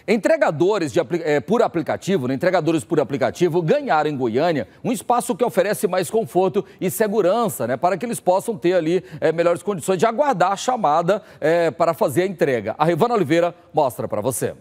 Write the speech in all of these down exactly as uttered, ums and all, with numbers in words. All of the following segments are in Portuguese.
Entregadores de, é, por aplicativo, né, entregadores por aplicativo ganharam em Goiânia um espaço que oferece mais conforto e segurança, né, para que eles possam ter ali é, melhores condições de aguardar a chamada é, para fazer a entrega. A Rivana Oliveira mostra para você.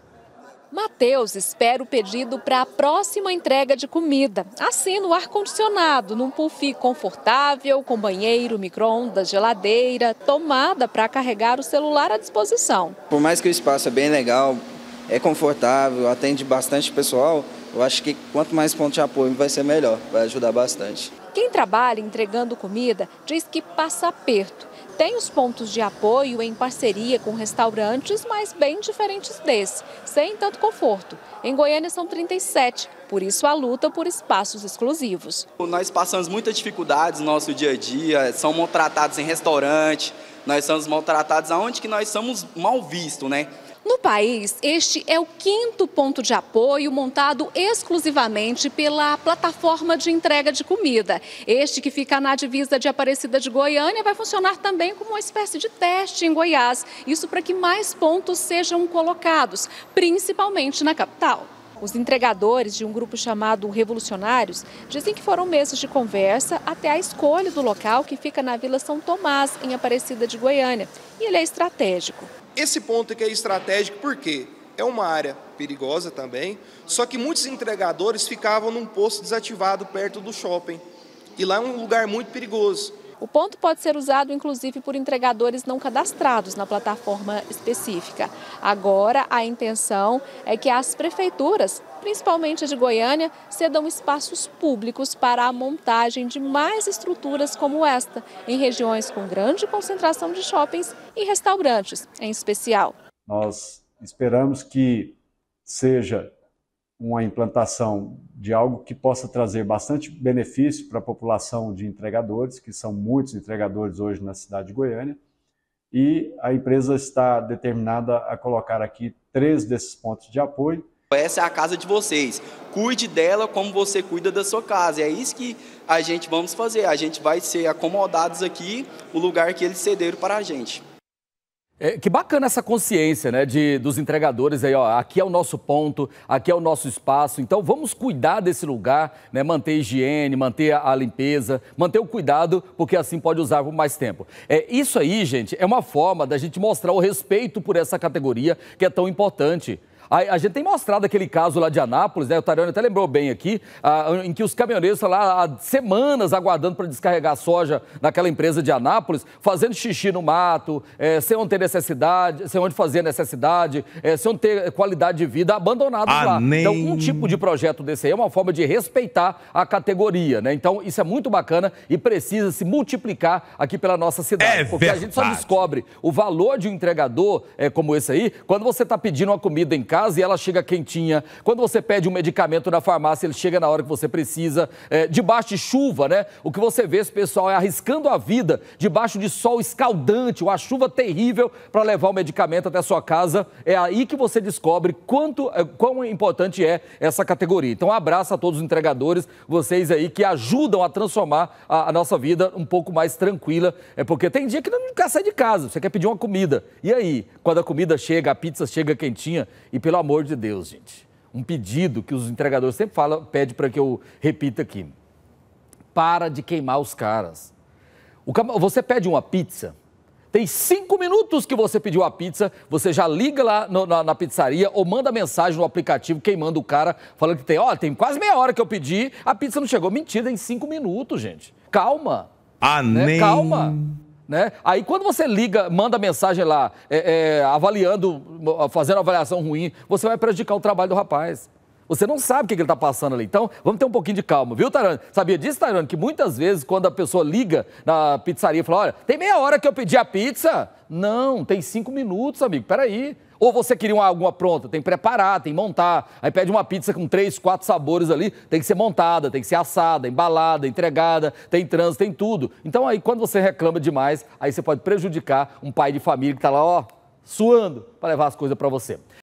Matheus espera o pedido para a próxima entrega de comida. Assim, no ar-condicionado, num puff confortável, com banheiro, micro-ondas, geladeira, tomada para carregar o celular à disposição. Por mais que o espaço é bem legal, é confortável, atende bastante pessoal, eu acho que quanto mais ponto de apoio vai ser melhor, vai ajudar bastante. Quem trabalha entregando comida diz que passa aperto. Tem os pontos de apoio em parceria com restaurantes, mas bem diferentes desse, sem tanto conforto. Em Goiânia são trinta e sete, por isso a luta por espaços exclusivos. Nós passamos muitas dificuldades no nosso dia a dia, somos maltratados em restaurante, nós somos maltratados aonde que nós somos mal vistos, né? No país, este é o quinto ponto de apoio montado exclusivamente pela plataforma de entrega de comida. Este, que fica na divisa de Aparecida de Goiânia, vai funcionar também como uma espécie de teste em Goiás. Isso para que mais pontos sejam colocados, principalmente na capital. Os entregadores de um grupo chamado Revolucionários dizem que foram meses de conversa até a escolha do local, que fica na Vila São Tomás, em Aparecida de Goiânia. E ele é estratégico. Esse ponto aqui é estratégico porque é uma área perigosa também, só que muitos entregadores ficavam num posto desativado perto do shopping. E lá é um lugar muito perigoso. O ponto pode ser usado, inclusive, por entregadores não cadastrados na plataforma específica. Agora, a intenção é que as prefeituras, principalmente a de Goiânia, cedam espaços públicos para a montagem de mais estruturas como esta, em regiões com grande concentração de shoppings e restaurantes, em especial. Nós esperamos que seja uma implantação de algo que possa trazer bastante benefício para a população de entregadores, que são muitos entregadores hoje na cidade de Goiânia, e a empresa está determinada a colocar aqui três desses pontos de apoio. Essa é a casa de vocês, cuide dela como você cuida da sua casa, é isso que a gente vamos fazer, a gente vai ser acomodados aqui, o lugar que eles cederam para a gente. É, que bacana essa consciência, né, de, dos entregadores aí, ó, aqui é o nosso ponto, aqui é o nosso espaço, então vamos cuidar desse lugar, né, manter a higiene, manter a, a limpeza, manter o cuidado, porque assim pode usar por mais tempo. É, isso aí, gente, é uma forma da gente mostrar o respeito por essa categoria que é tão importante. A, a gente tem mostrado aquele caso lá de Anápolis, né? O Tarione até lembrou bem aqui, a, em que os caminhoneiros estão lá há semanas aguardando para descarregar soja naquela empresa de Anápolis, fazendo xixi no mato, é, sem onde ter necessidade, sem onde fazer necessidade, é, sem onde ter qualidade de vida, abandonados ah, lá. Nem... Então, um tipo de projeto desse aí é uma forma de respeitar a categoria, né? Então, isso é muito bacana e precisa se multiplicar aqui pela nossa cidade. É porque verdade. A gente só descobre o valor de um entregador é, como esse aí, quando você está pedindo uma comida em casa e ela chega quentinha. Quando você pede um medicamento na farmácia, ele chega na hora que você precisa. É, debaixo de chuva, né? O que você vê esse pessoal é arriscando a vida debaixo de sol escaldante, uma chuva terrível para levar o medicamento até a sua casa. É aí que você descobre quanto, quão importante é essa categoria. Então, um abraço a todos os entregadores, vocês aí que ajudam a transformar a, a nossa vida um pouco mais tranquila. É porque tem dia que não quer sair de casa, você quer pedir uma comida. E aí, quando a comida chega, a pizza chega quentinha e pelo amor de Deus, gente, um pedido que os entregadores sempre falam, pede para que eu repita aqui. Para de queimar os caras. O, você pede uma pizza, tem cinco minutos que você pediu a pizza, você já liga lá no, na, na pizzaria ou manda mensagem no aplicativo queimando o cara, falando que tem, ó, tem quase meia hora que eu pedi, a pizza não chegou. Mentira, em cinco minutos, gente. Calma. Ah, né? nem... Calma. Né? Aí quando você liga, manda mensagem lá, é, é, avaliando, fazendo avaliação ruim, você vai prejudicar o trabalho do rapaz. Você não sabe o que ele está passando ali. Então, vamos ter um pouquinho de calma, viu, Tarione? Sabia disso, Tarione? Que muitas vezes, quando a pessoa liga na pizzaria e fala, olha, tem meia hora que eu pedi a pizza. Não, tem cinco minutos, amigo, peraí. Ou você queria uma, alguma pronta, tem que preparar, tem que montar. Aí pede uma pizza com três, quatro sabores ali, tem que ser montada, tem que ser assada, embalada, entregada, tem trânsito, tem tudo. Então aí quando você reclama demais, aí você pode prejudicar um pai de família que está lá, ó, suando para levar as coisas para você.